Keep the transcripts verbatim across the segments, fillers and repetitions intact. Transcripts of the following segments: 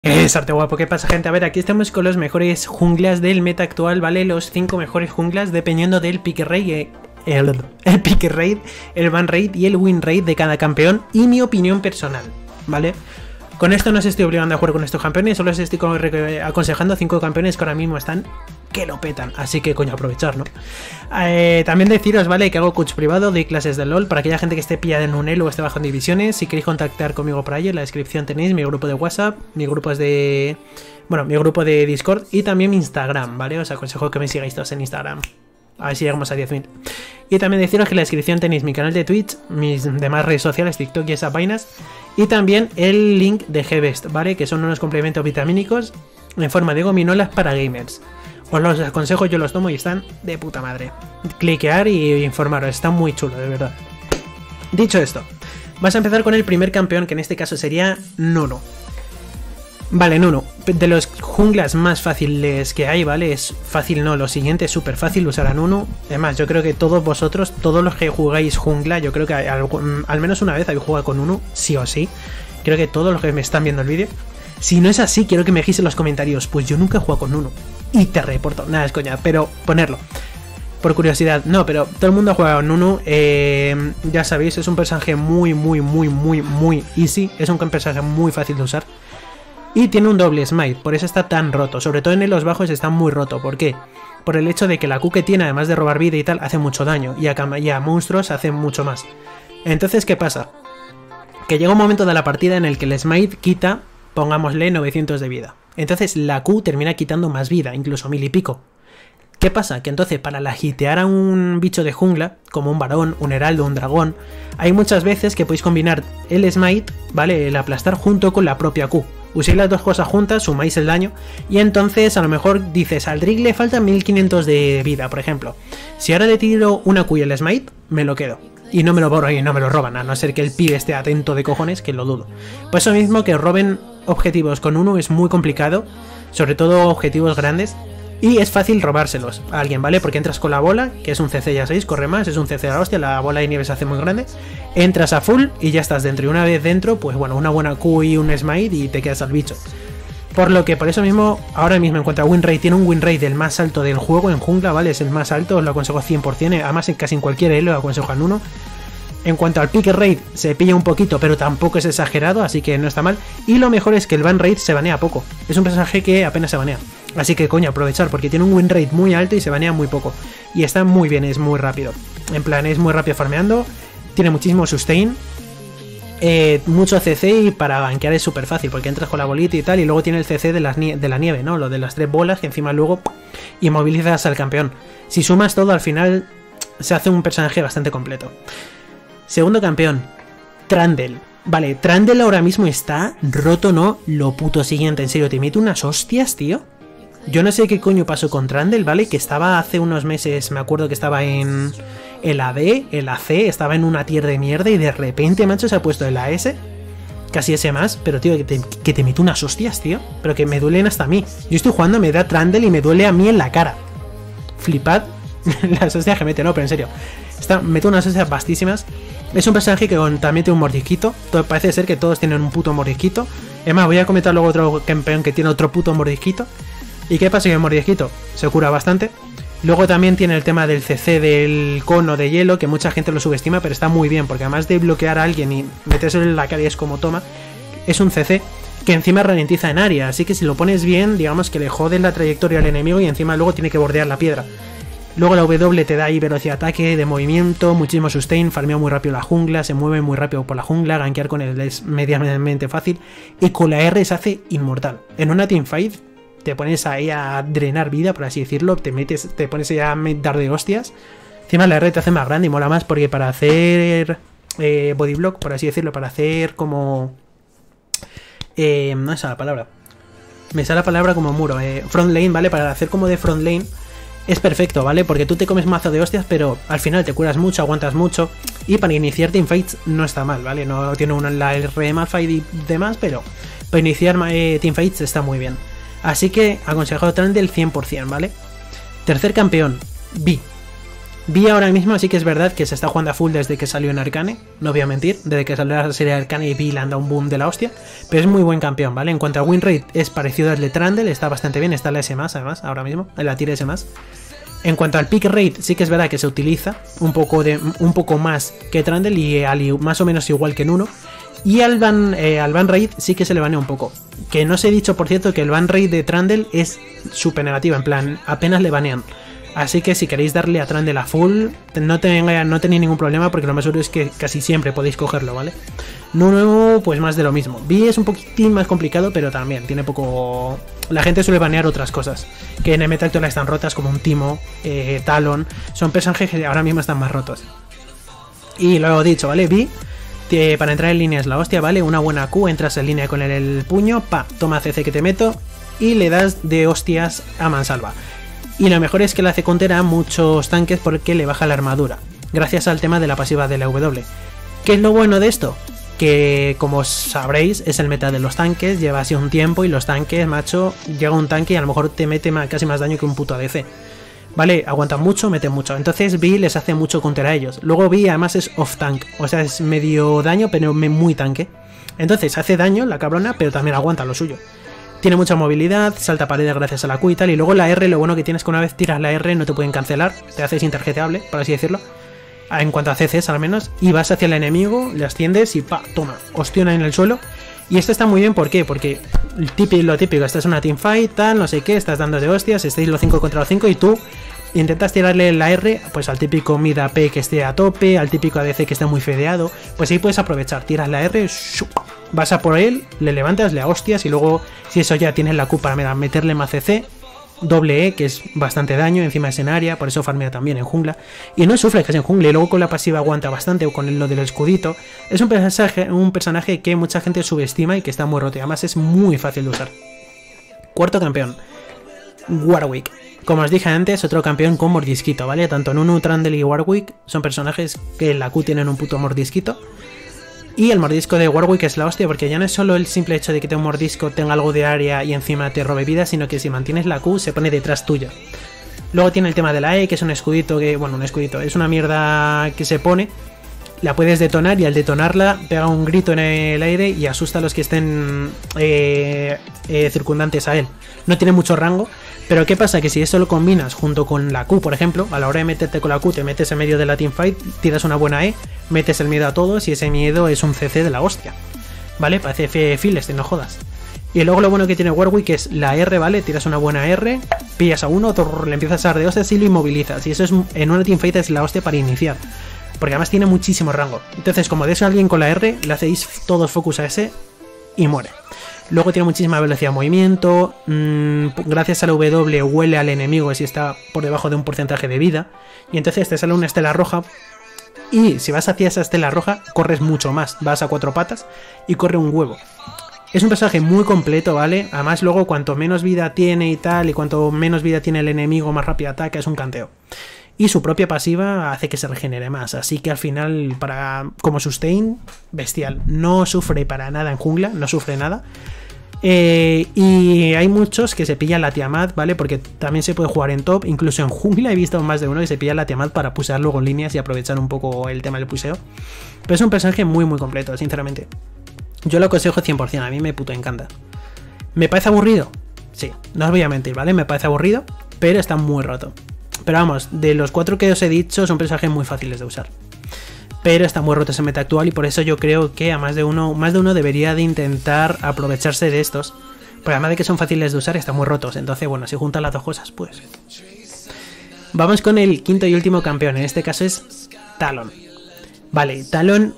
Es arte guapo, ¿qué pasa, gente? A ver, aquí estamos con los mejores junglas del meta actual, ¿vale? Los cinco mejores junglas dependiendo del pick rate, el, el pick rate, el ban rate y el win rate de cada campeón y mi opinión personal, ¿vale? Con esto no os estoy obligando a jugar con estos campeones, solo os estoy aconsejando cinco campeones que ahora mismo están que lo petan, así que coño, aprovechar, ¿no? Eh, también deciros, ¿vale? Que hago coach privado de clases de LOL para aquella gente que esté pillada en un elo o esté bajo en divisiones. Si queréis contactar conmigo por ahí, en la descripción tenéis mi grupo de WhatsApp, mi grupo es de... Bueno, mi grupo de Discord y también mi Instagram, ¿vale? Os aconsejo que me sigáis todos en Instagram. A ver si llegamos a diez mil. Y también deciros que en la descripción tenéis mi canal de Twitch, mis demás redes sociales, TikTok y esas vainas. Y también el link de G-Best, ¿vale? Que son unos complementos vitamínicos en forma de gominolas para gamers. Os los aconsejo, yo los tomo y están de puta madre. Cliquear y informaros, está muy chulo, de verdad. Dicho esto, vas a empezar con el primer campeón, que en este caso sería Nunu. Vale, Nunu, de los junglas más fáciles que hay, ¿vale? Es fácil, no, lo siguiente es súper fácil usar a Nunu. Además, yo creo que todos vosotros, todos los que jugáis jungla, yo creo que al, al menos una vez habéis jugado con Nunu, sí o sí. Creo que todos los que me están viendo el vídeo. Si no es así, quiero que me dejéis en los comentarios, pues yo nunca he jugado con Nunu. Y te reporto, nada, es coña, pero ponerlo. Por curiosidad, no, pero todo el mundo ha jugado con Nunu, eh, ya sabéis, es un personaje muy, muy, muy, muy, muy easy. Es un personaje muy fácil de usar. Y tiene un doble smite, por eso está tan roto. Sobre todo en los bajos está muy roto. ¿Por qué? Por el hecho de que la Q que tiene, además de robar vida y tal, hace mucho daño. Y a, y a monstruos hace mucho más. Entonces, ¿qué pasa? Que llega un momento de la partida en el que el smite quita, pongámosle, novecientos de vida. Entonces la Q termina quitando más vida, incluso mil y pico. ¿Qué pasa? Que entonces para la hitear a un bicho de jungla, como un varón, un heraldo, un dragón, hay muchas veces que podéis combinar el smite, ¿vale? El aplastar junto con la propia Q. Uséis las dos cosas juntas, sumáis el daño, y entonces a lo mejor dices, al Drake le faltan mil quinientos de vida, por ejemplo. Si ahora le tiro una Q y el smite, me lo quedo. Y no me lo borro y no me lo roban, a no ser que el pibe esté atento de cojones, que lo dudo. Por eso mismo que roben objetivos con uno es muy complicado, sobre todo objetivos grandes, y es fácil robárselos a alguien, ¿vale? Porque entras con la bola, que es un C C ya seis, corre más, es un C C a la hostia, la bola de nieve se hace muy grande, entras a full y ya estás dentro, y una vez dentro, pues bueno, una buena Q y un smite y te quedas al bicho. Por lo que por eso mismo, ahora mismo en cuanto a win rate, tiene un win rate del más alto del juego en jungla, ¿vale? Es el más alto, os lo aconsejo cien por cien, además en casi en cualquier elo lo aconsejo al uno. En cuanto al pick rate, se pilla un poquito, pero tampoco es exagerado, así que no está mal. Y lo mejor es que el ban rate se banea poco. Es un personaje que apenas se banea. Así que coño, aprovechar, porque tiene un win rate muy alto y se banea muy poco. Y está muy bien, es muy rápido. En plan, es muy rápido farmeando, tiene muchísimo sustain. Eh, mucho C C y para banquear es súper fácil, porque entras con la bolita y tal, y luego tiene el C C de, las de la nieve, ¿no? Lo de las tres bolas que encima luego inmovilizas al campeón. Si sumas todo, al final se hace un personaje bastante completo. Segundo campeón, Trundle. Vale, Trundle ahora mismo está roto, ¿no? Lo puto siguiente, en serio, te mete unas hostias, tío. Yo no sé qué coño pasó con Trundle, ¿vale? Que estaba hace unos meses, me acuerdo que estaba en el A D, el A C, estaba en una tier de mierda y de repente, macho, se ha puesto el A S. Casi ese más, pero tío, que te, que te mete unas hostias, tío. Pero que me duelen hasta a mí. Yo estoy jugando, me da Trundle y me duele a mí en la cara. Flipad las hostias que mete, no, pero en serio. Está, mete unas hostias vastísimas. Es un personaje que con, también tiene un mordisquito. Todo, parece ser que todos tienen un puto mordisquito. Es más, voy a comentar luego otro campeón que tiene otro puto mordisquito. ¿Y qué pasa? Que el mordisquito se cura bastante. Luego también tiene el tema del C C del cono de hielo, que mucha gente lo subestima, pero está muy bien, porque además de bloquear a alguien y metérselo en la cara y es como toma, es un C C que encima ralentiza en área, así que si lo pones bien, digamos que le jode la trayectoria al enemigo y encima luego tiene que bordear la piedra. Luego la W te da ahí velocidad de ataque, de movimiento, muchísimo sustain, farmea muy rápido la jungla, se mueve muy rápido por la jungla, gankear con él es medianamente fácil, y con la R se hace inmortal. En una teamfight te pones ahí a drenar vida, por así decirlo, te metes, te pones ahí a dar de hostias. Encima la R te hace más grande y mola más, porque para hacer eh, bodyblock, por así decirlo, para hacer como... Eh, no es la palabra. Me sale la palabra como muro, eh, front lane, ¿vale? Para hacer como de front lane es perfecto, ¿vale? Porque tú te comes mazo de hostias, pero al final te curas mucho, aguantas mucho. Y para iniciar teamfights no está mal, ¿vale? No tiene una, la R Malphite y demás, pero para iniciar eh, teamfights está muy bien. Así que aconsejado Trundle del cien por cien, ¿vale? Tercer campeón, Vi. Vi ahora mismo, sí que es verdad que se está jugando a full desde que salió en Arcane, no voy a mentir, desde que salió la serie de Arcane y Vi le han dado un boom de la hostia, pero es muy buen campeón, ¿vale? En cuanto a win rate es parecido al de Trundle, está bastante bien, está en la S más además, ahora mismo, en la tier S más. En cuanto al pick rate, sí que es verdad que se utiliza un poco, de, un poco más que Trundle y al, más o menos igual que en uno. Y al ban, eh, al ban rate sí que se le banea un poco. Que no os he dicho, por cierto, que el ban rate de Trundle es súper negativa, en plan, apenas le banean. Así que si queréis darle a Trundle a full, no, tenga, no tenéis ningún problema, porque lo más seguro es que casi siempre podéis cogerlo, ¿vale? Nuno, pues más de lo mismo. Vi es un poquitín más complicado, pero también tiene poco... La gente suele banear otras cosas, que en el meta actual están rotas, como un Timo, eh, Talon. Son personajes que ahora mismo están más rotos. Y lo he dicho, ¿vale? Vi... Para entrar en línea es la hostia, ¿vale? Una buena Q, entras en línea con el, el puño, pa, toma C C que te meto y le das de hostias a mansalva. Y lo mejor es que le hace counter a muchos tanques porque le baja la armadura, gracias al tema de la pasiva de la W. ¿Qué es lo bueno de esto? Que, como sabréis, es el meta de los tanques, lleva así un tiempo y los tanques, macho, llega un tanque y a lo mejor te mete más, casi más daño que un puto A D C. Vale, aguantan mucho, meten mucho. Entonces Vi les hace mucho counter a ellos. Luego Vi además es off tank, o sea, es medio daño, pero muy tanque. Entonces hace daño la cabrona, pero también aguanta lo suyo. Tiene mucha movilidad, salta paredes gracias a la Q y tal. Y luego la R, lo bueno que tienes que una vez tiras la R no te pueden cancelar, te haces interjeteable, por así decirlo. En cuanto a C Cs al menos. Y vas hacia el enemigo, le asciendes y pa, toma, ostiona en el suelo. Y esto está muy bien, ¿por qué? Porque típico, lo típico, estás en una teamfight, tal, no sé qué, estás dando de hostias, estáis los cinco contra los cinco y tú intentas tirarle la R pues al típico mid A P que esté a tope, al típico A D C que esté muy fedeado, pues ahí puedes aprovechar, tiras la R, shup, vas a por él, le levantas, le hostias y luego si eso ya tienes la Q para meterle más C C, doble E que es bastante daño, encima es en área, por eso farmea también en jungla y no sufre casi en jungla y luego con la pasiva aguanta bastante o con lo del escudito. Es un personaje, un personaje que mucha gente subestima y que está muy roto y además es muy fácil de usar. Cuarto campeón, Warwick. Como os dije antes, otro campeón con mordisquito, ¿vale? Tanto Nunu, Trundle y Warwick son personajes que en la Q tienen un puto mordisquito. Y el mordisco de Warwick es la hostia, porque ya no es solo el simple hecho de que un mordisco tenga algo de área y encima te robe vida, sino que si mantienes la Q se pone detrás tuya. Luego tiene el tema de la E, que es un escudito que, bueno, un escudito, es una mierda que se pone, la puedes detonar y al detonarla pega un grito en el aire y asusta a los que estén eh, eh, circundantes a él. No tiene mucho rango, pero ¿qué pasa? Que si eso lo combinas junto con la Q, por ejemplo, a la hora de meterte con la Q, te metes en medio de la teamfight, tiras una buena E, metes el miedo a todos y ese miedo es un C C de la hostia, ¿vale? Parece files, no jodas. Y luego lo bueno que tiene Warwick es la R, ¿vale? Tiras una buena R, pillas a uno, torr, le empiezas a dar de hostias y lo inmovilizas. Y eso es en una teamfight es la hostia para iniciar, porque además tiene muchísimo rango. Entonces, como des a alguien con la R, le hacéis todos focus a ese y muere. Luego tiene muchísima velocidad de movimiento, mmm, gracias a la W huele al enemigo si está por debajo de un porcentaje de vida, y entonces te sale una estela roja, y si vas hacia esa estela roja, corres mucho más, vas a cuatro patas y corre un huevo. Es un personaje muy completo, ¿vale? Además luego cuanto menos vida tiene y tal, y cuanto menos vida tiene el enemigo, más rápido ataca, es un canteo. Y su propia pasiva hace que se regenere más, así que al final, para como sustain, bestial. No sufre para nada en jungla, no sufre nada. Eh, y hay muchos que se pillan la Tiamat, ¿vale? Porque también se puede jugar en top, incluso en jungla he visto más de uno que se pilla la Tiamat para pusear luego en líneas y aprovechar un poco el tema del puseo. Pero es un personaje muy muy completo, sinceramente. Yo lo aconsejo cien por cien, a mí me puto encanta. ¿Me parece aburrido? Sí, no os voy a mentir, ¿vale? Me parece aburrido, pero está muy roto. Pero vamos, de los cuatro que os he dicho son personajes muy fáciles de usar. Pero está muy roto ese meta actual y por eso yo creo que a más de uno, más de uno debería de intentar aprovecharse de estos. Porque además de que son fáciles de usar, están muy rotos. Entonces, bueno, si juntan las dos cosas, pues... Vamos con el quinto y último campeón. En este caso es Talon. Vale, Talon...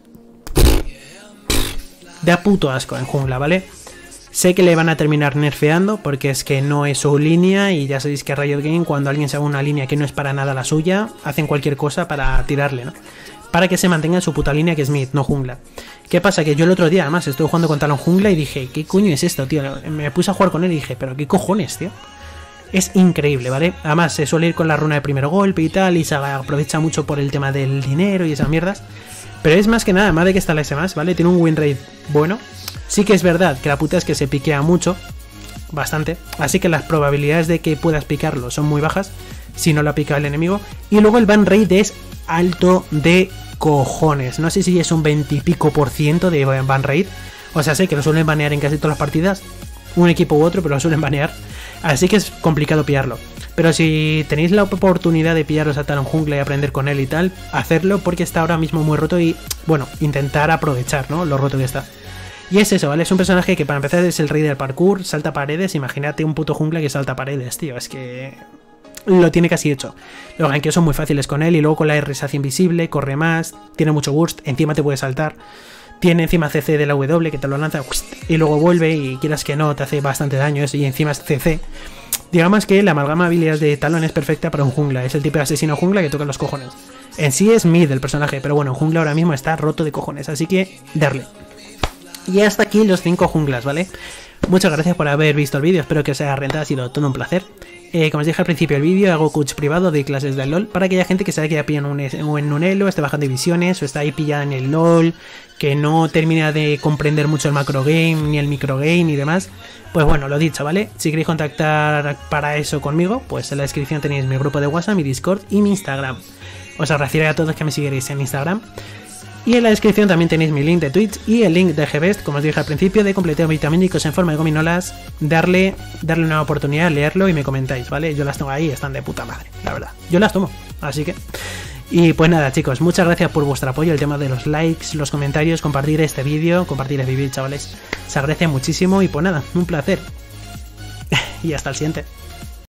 Da puto asco en jungla, ¿vale? Sé que le van a terminar nerfeando porque es que no es su línea y ya sabéis que Riot Games, cuando alguien se haga una línea que no es para nada la suya, hacen cualquier cosa para tirarle, ¿no? Para que se mantenga en su puta línea que es mid, no jungla. ¿Qué pasa? Que yo el otro día además estuve jugando con Talon jungla y dije, ¿qué coño es esto, tío? Me puse a jugar con él y dije, ¿pero qué cojones, tío? Es increíble, ¿vale? Además se suele ir con la runa de primer golpe y tal y se aprovecha mucho por el tema del dinero y esas mierdas. Pero es más que nada, además de que está la S más, ¿vale? Tiene un win rate bueno. Sí que es verdad que la puta es que se piquea mucho, bastante. Así que las probabilidades de que puedas picarlo son muy bajas. si no lo ha picado el enemigo. Y luego el ban rate es alto de cojones. No sé si es un veinte y pico por ciento de ban rate. O sea, sé que lo suelen banear en casi todas las partidas, un equipo u otro, pero lo suelen banear. Así que es complicado pillarlo. Pero si tenéis la oportunidad de pillaros a Talon Jungla y aprender con él y tal, hacerlo porque está ahora mismo muy roto y, bueno, intentar aprovechar, ¿no? Lo roto que está. Y es eso, ¿vale? Es un personaje que para empezar es el rey del parkour, salta paredes. Imagínate un puto jungla que salta paredes, tío. Es que lo tiene casi hecho. Los gankeos son muy fáciles con él y luego con la R se hace invisible, corre más, tiene mucho burst, encima te puede saltar. Tiene encima C C de la W que te lo lanza y luego vuelve y quieras que no, te hace bastante daño y encima es C C. Digamos que la amalgama de habilidades de Talon es perfecta para un jungla. Es el tipo de asesino jungla que toca los cojones. En sí es mid el personaje, pero bueno, jungla ahora mismo está roto de cojones, así que darle. Y hasta aquí los cinco junglas, ¿vale? Muchas gracias por haber visto el vídeo, espero que os haya rentado, ha sido todo un placer. Eh, como os dije al principio del vídeo, hago coach privado de clases del LoL para aquella gente que sabe que ya pilla en un, en un elo, esté bajando divisiones o está ahí pillada en el LoL, que no termina de comprender mucho el macro game, ni el micro game y demás. Pues bueno, lo dicho, ¿vale? Si queréis contactar para eso conmigo, pues en la descripción tenéis mi grupo de WhatsApp, mi Discord y mi Instagram. Os agradecería a todos que me siguierais en Instagram. Y en la descripción también tenéis mi link de Twitch y el link de Gbest, como os dije al principio, de completeo vitamínicos en forma de gominolas. Darle, darle una oportunidad, leerlo y me comentáis, ¿vale? Yo las tengo ahí, están de puta madre, la verdad. Yo las tomo, así que... Y pues nada, chicos, muchas gracias por vuestro apoyo, el tema de los likes, los comentarios, compartir este vídeo, compartir este vídeo, chavales. Se agradece muchísimo y pues nada, un placer. Y hasta el siguiente.